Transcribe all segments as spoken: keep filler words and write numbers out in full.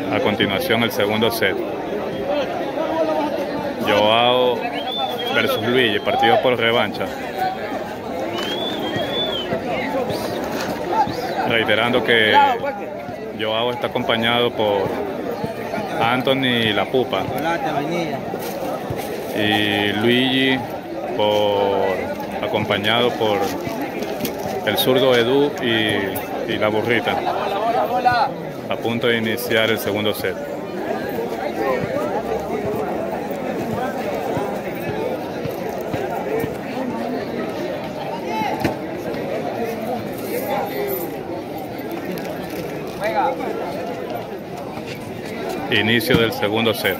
a continuación el segundo set. Joao versus Luigi, partido por revancha. Reiterando que Joao está acompañado por Anthony La Pupa y Luigi por, acompañado por el zurdo Edu y, y la burrita. A punto de iniciar el segundo set. Inicio del segundo set.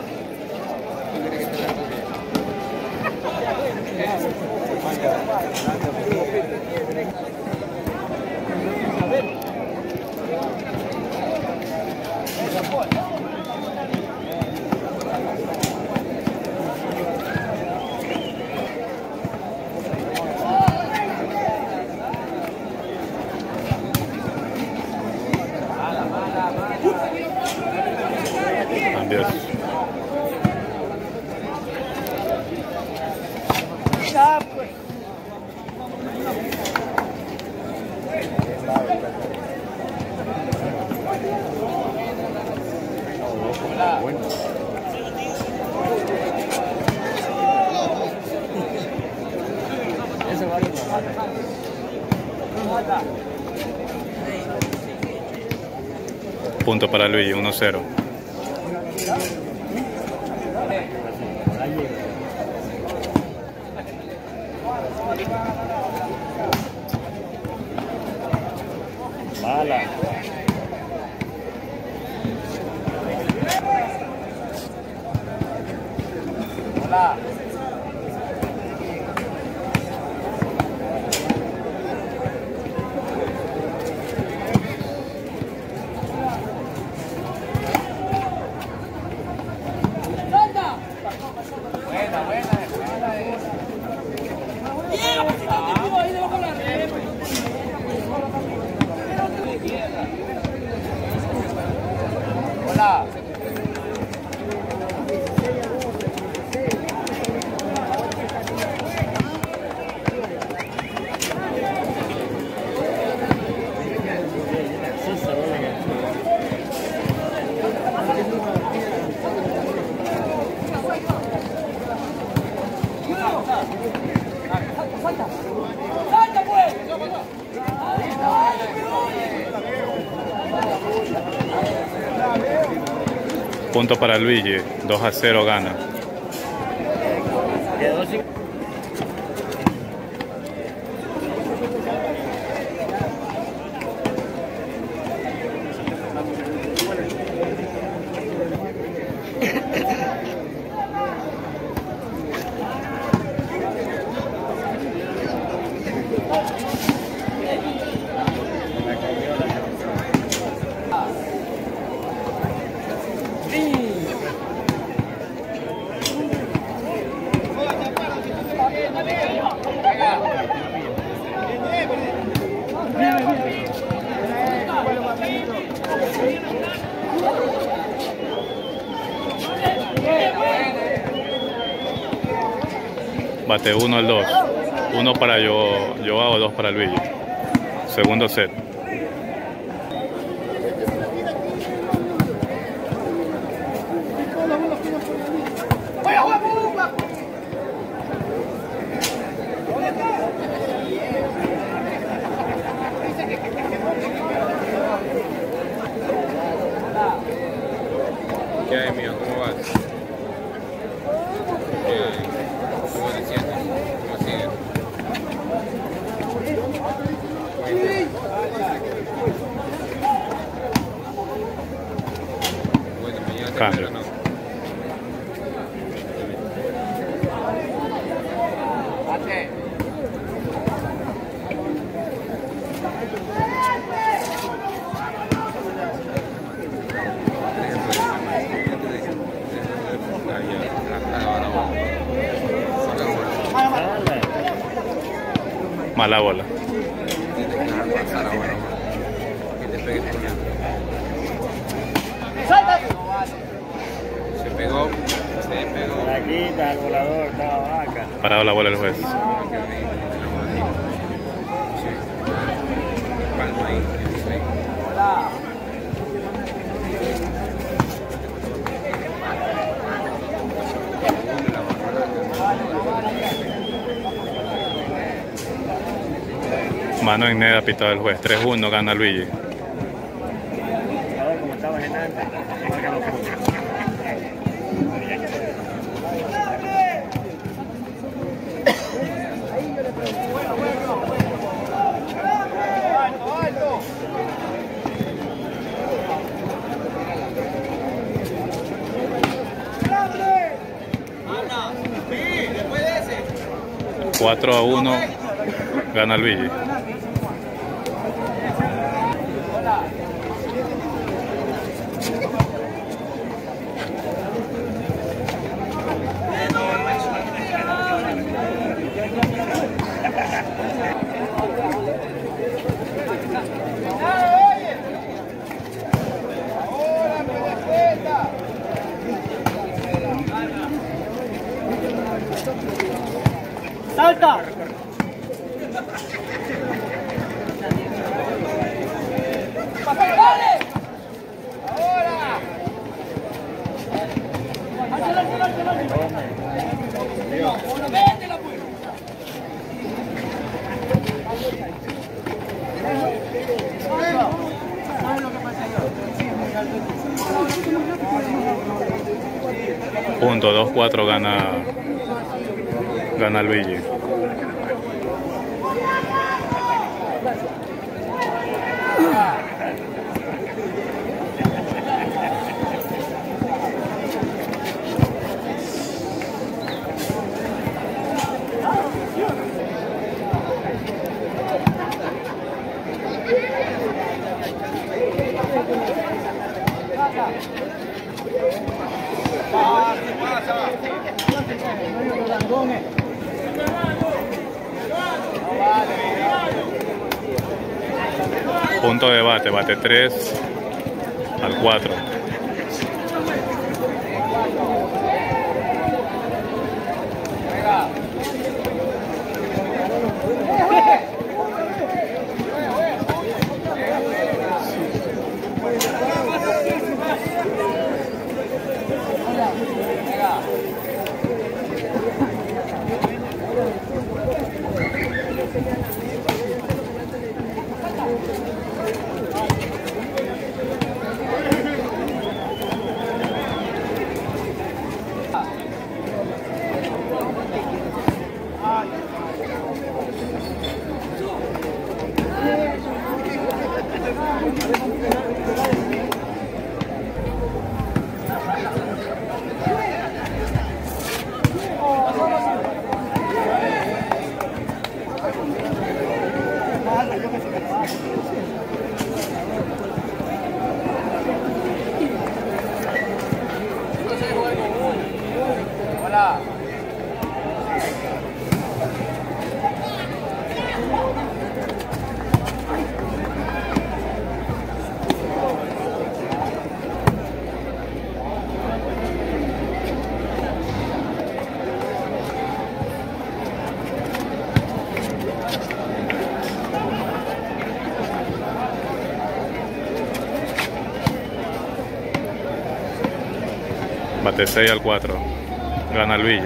Cambios. Punto para Luigi, uno cero. Mala. Hola. Buena, buena, buena esa. Hola. Punto para Luigi, dos a cero gana. Bate uno al dos. Uno para yo, Joao, dos para Luigi. Segundo set. ¿Qué hay, mío? ¿Cómo vas? Eh, ¿Cómo te sientes? ¿Cómo sigues? Bueno, mañana Cambio. te no. Mala bola. Que te pegues con él. Parado la bola el juez. Mano en Neda, pitado el juez. tres uno, gana Luigi. cuatro a uno, gana Luigi. ¡Salta! ¡Dale! ¡Ahora! ¡Vétela, pues! Punto dos cuatro, gana gana Luigi. Punto de bate, bate tres al cuatro. Bate seis al cuatro, gana Luigi.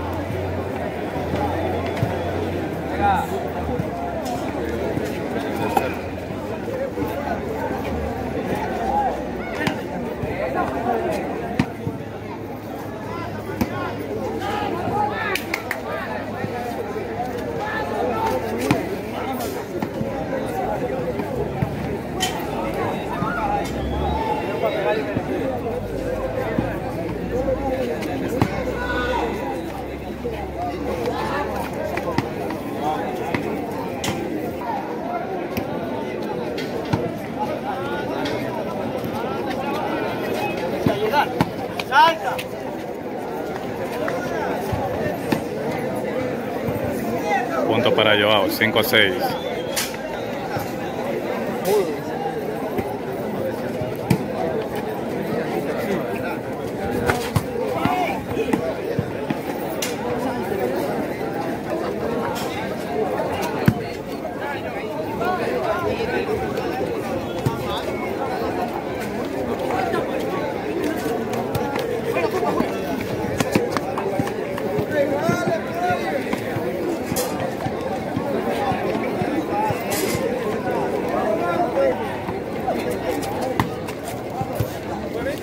¡Salta! Punto para Joao, cinco a seis.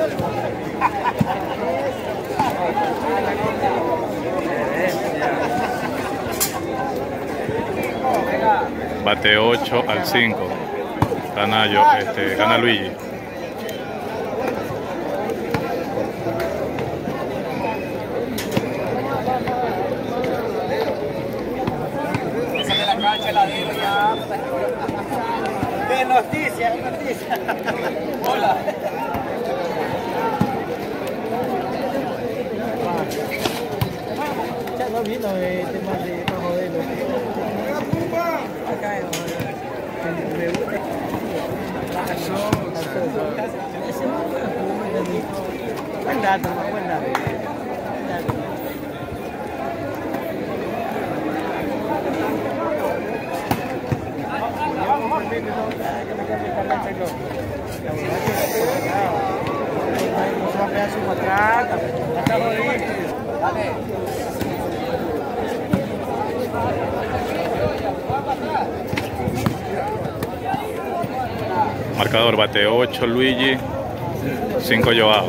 Bate ocho al cinco. Gana, yo, este, gana Luigi. De noticias, noticias. Hola. Ya no vino el tema de bajo de los. Acá en el buen dato, buen dato. Marcador bate ocho Luigi, cinco Joao.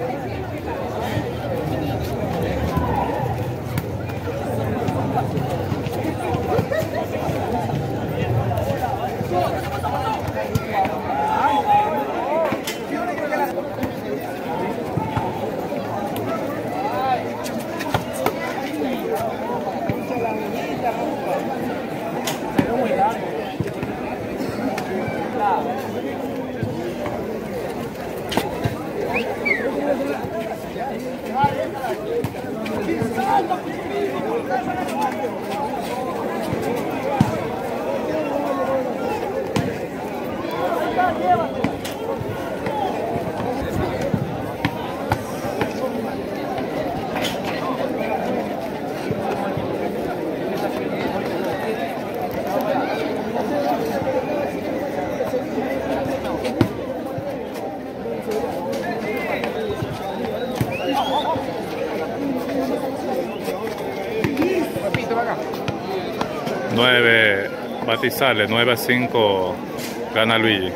nueve Batizales, nueve a cinco gana Luigi.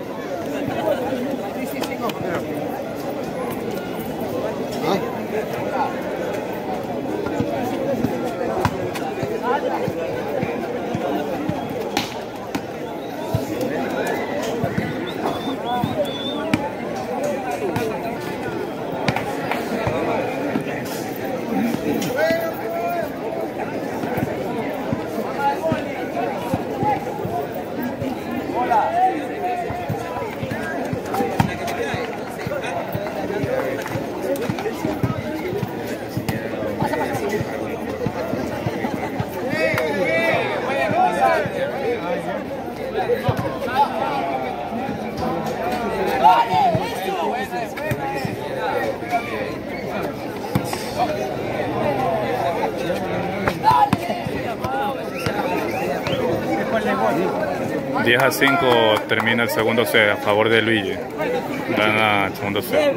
diez a cinco termina el segundo set a favor de Luigi. Gana el segundo set.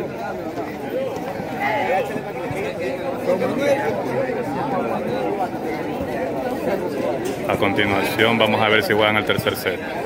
A continuación vamos a ver si juegan el tercer set.